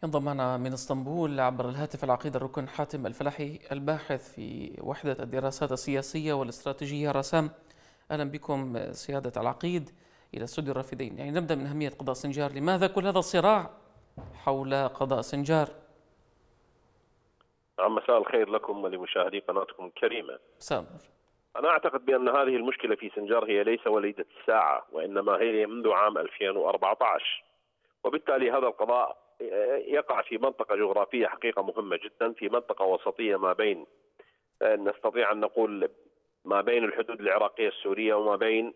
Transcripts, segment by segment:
انضم معنا من اسطنبول عبر الهاتف العقيد الركن حاتم الفلاحي الباحث في وحدة الدراسات السياسية والاستراتيجية رسام. أهلا بكم سيادة العقيد إلى استوديو الرافدين. نبدأ من أهمية قضاء سنجار. لماذا كل هذا الصراع حول قضاء سنجار؟ مساء الخير لكم ولمشاهدي قناتكم الكريمة. مساء النور. أنا أعتقد بأن هذه المشكلة في سنجار هي ليس وليدة الساعة، وإنما هي منذ عام 2014، وبالتالي هذا القضاء يقع في منطقة جغرافية حقيقة مهمة جدا، في منطقة وسطية ما بين نستطيع أن نقول ما بين الحدود العراقية السورية وما بين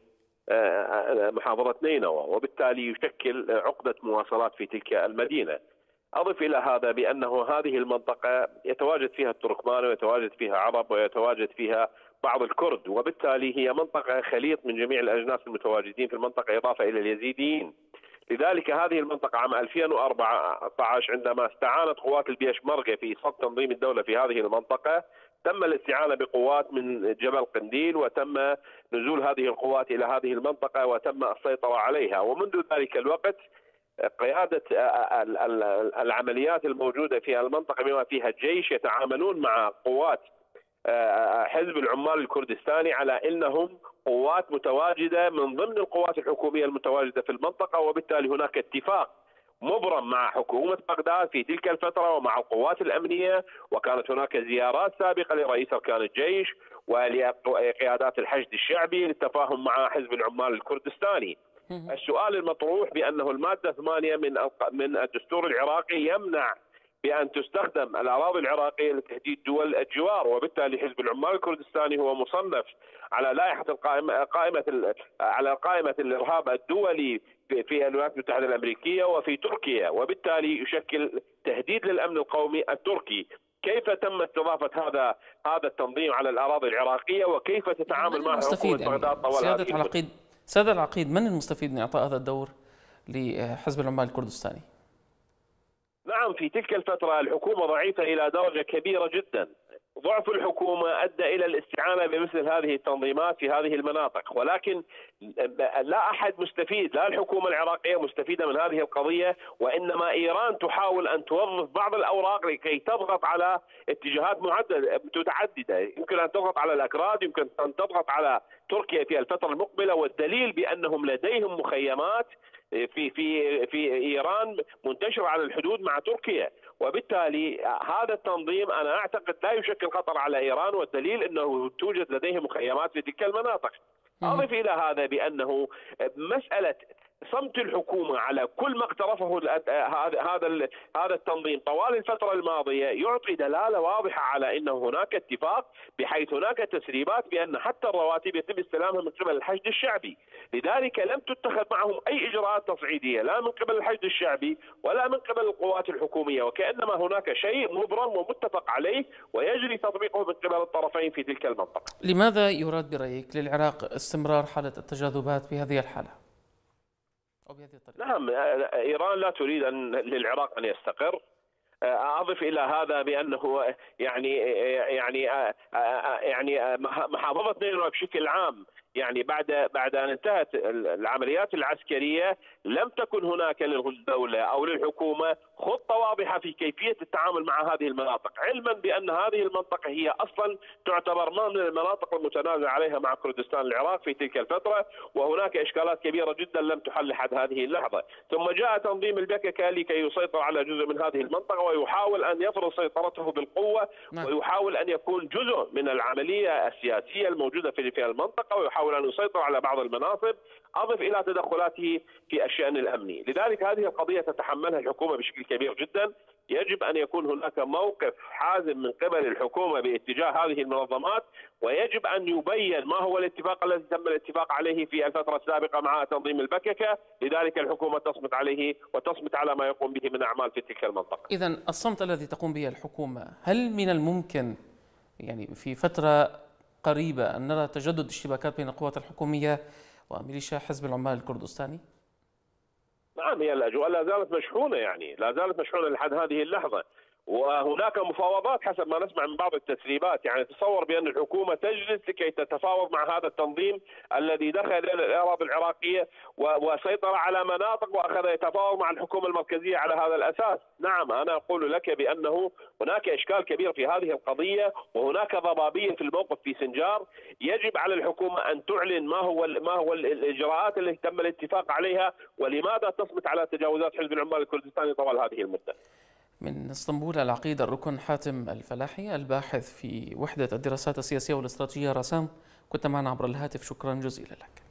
محافظة نينوى، وبالتالي يشكل عقدة مواصلات في تلك المدينة. أضف إلى هذا بأنه هذه المنطقة يتواجد فيها التركمان ويتواجد فيها عرب ويتواجد فيها بعض الكرد، وبالتالي هي منطقة خليط من جميع الأجناس المتواجدين في المنطقة إضافة إلى اليزيديين. لذلك هذه المنطقة عام 2014 عندما استعانت قوات البيشمركة في صد تنظيم الدولة في هذه المنطقة، تم الاستعانة بقوات من جبل قنديل، وتم نزول هذه القوات إلى هذه المنطقة وتم السيطرة عليها. ومنذ ذلك الوقت قيادة العمليات الموجودة في المنطقة بما فيها الجيش يتعاملون مع قوات حزب العمال الكردستاني على أنهم قوات متواجدة من ضمن القوات الحكومية المتواجدة في المنطقة، وبالتالي هناك اتفاق مبرم مع حكومة بغداد في تلك الفترة ومع القوات الأمنية، وكانت هناك زيارات سابقة لرئيس أركان الجيش ولقيادات الحشد الشعبي للتفاهم مع حزب العمال الكردستاني. السؤال المطروح بأنه المادة 8 من الدستور العراقي يمنع بأن تستخدم الأراضي العراقية لتهديد دول الجوار، وبالتالي حزب العمال الكردستاني هو مصنف على لائحة على قائمة الإرهاب الدولي في الولايات المتحدة الأمريكية وفي تركيا، وبالتالي يشكل تهديد للأمن القومي التركي. كيف تم استضافة هذا التنظيم على الأراضي العراقية، وكيف تتعامل مع حكومة بغداد طوال هذه سيادة العقيد، من المستفيد من إعطاء هذا الدور لحزب العمال الكردستاني؟ نعم، في تلك الفترة الحكومة ضعيفة إلى درجة كبيرة جدا. ضعف الحكومة أدى إلى الاستعانة بمثل هذه التنظيمات في هذه المناطق، ولكن لا أحد مستفيد، لا الحكومة العراقية مستفيدة من هذه القضية، وإنما إيران تحاول أن توظف بعض الأوراق لكي تضغط على اتجاهات متعددة. يمكن أن تضغط على الأكراد، يمكن أن تضغط على تركيا في الفترة المقبلة، والدليل بأنهم لديهم مخيمات في إيران منتشرة على الحدود مع تركيا، وبالتالي هذا التنظيم أنا أعتقد لا يشكل خطر على إيران، والدليل أنه توجد لديه مخيمات في تلك المناطق. أضف إلى هذا بأنه مسألة صمت الحكومة على كل ما اقترفه هذا التنظيم طوال الفترة الماضية يعطي دلالة واضحة على أن هناك اتفاق، بحيث هناك تسريبات بأن حتى الرواتب يتم استلامها من قبل الحشد الشعبي. لذلك لم تتخذ معهم أي إجراءات تصعيدية لا من قبل الحشد الشعبي ولا من قبل القوات الحكومية، وكأنما هناك شيء مبرم ومتفق عليه ويجري تطبيقه من قبل الطرفين في تلك المنطقة. لماذا يراد برأيك للعراق استمرار حالة التجاذبات بهذه الحالة؟ نعم، إيران لا تريد للعراق أن يستقر. أضف إلى هذا بأنه يعني محافظة نينوى بشكل عام، يعني بعد أن انتهت العمليات العسكرية لم تكن هناك للدولة أو للحكومة خطة واضحة في كيفية التعامل مع هذه المناطق، علما بأن هذه المنطقة هي أصلا تعتبر من المناطق المتنازع عليها مع كردستان العراق في تلك الفترة، وهناك إشكالات كبيرة جدا لم تحل لحد هذه اللحظة. ثم جاء تنظيم البككة لكي يسيطر على جزء من هذه المنطقة ويحاول أن يفرض سيطرته بالقوة، ويحاول أن يكون جزء من العملية السياسية الموجودة في المنطقة، ويحاول أن يسيطر على بعض المناصب، أضف إلى تدخلاته في الشأن الأمني. لذلك هذه القضية تتحملها الحكومة بشكل كبير جدا. يجب أن يكون هناك موقف حازم من قبل الحكومة باتجاه هذه المنظمات، ويجب أن يبين ما هو الاتفاق الذي تم الاتفاق عليه في الفترة السابقة مع تنظيم البككة. لذلك الحكومة تصمت عليه وتصمت على ما يقوم به من أعمال في تلك المنطقة. إذن الصمت الذي تقوم به الحكومة، هل من الممكن يعني في فترة قريبة أن نرى تجدد اشتباكات بين القوات الحكومية وميليشيا حزب العمال الكردستاني؟ نعم، هي الأجواء لا زالت مشحونة، لا زالت مشحونة لحد هذه اللحظة، وهناك مفاوضات حسب ما نسمع من بعض التسريبات، يعني تصور بأن الحكومة تجلس لكي تتفاوض مع هذا التنظيم الذي دخل إلى الأراضي العراقية وسيطر على مناطق وأخذ يتفاوض مع الحكومة المركزية على هذا الأساس. نعم، أنا أقول لك بأنه هناك إشكال كبير في هذه القضية، وهناك ضبابية في الموقف في سنجار. يجب على الحكومة أن تعلن ما هو الإجراءات التي تم الاتفاق عليها، ولماذا تصمت على تجاوزات حزب العمال الكردستاني طوال هذه المدة. من اسطنبول العقيد الركن حاتم الفلاحي الباحث في وحدة الدراسات السياسية والاستراتيجية رسام، كنت معنا عبر الهاتف، شكرا جزيلا لك.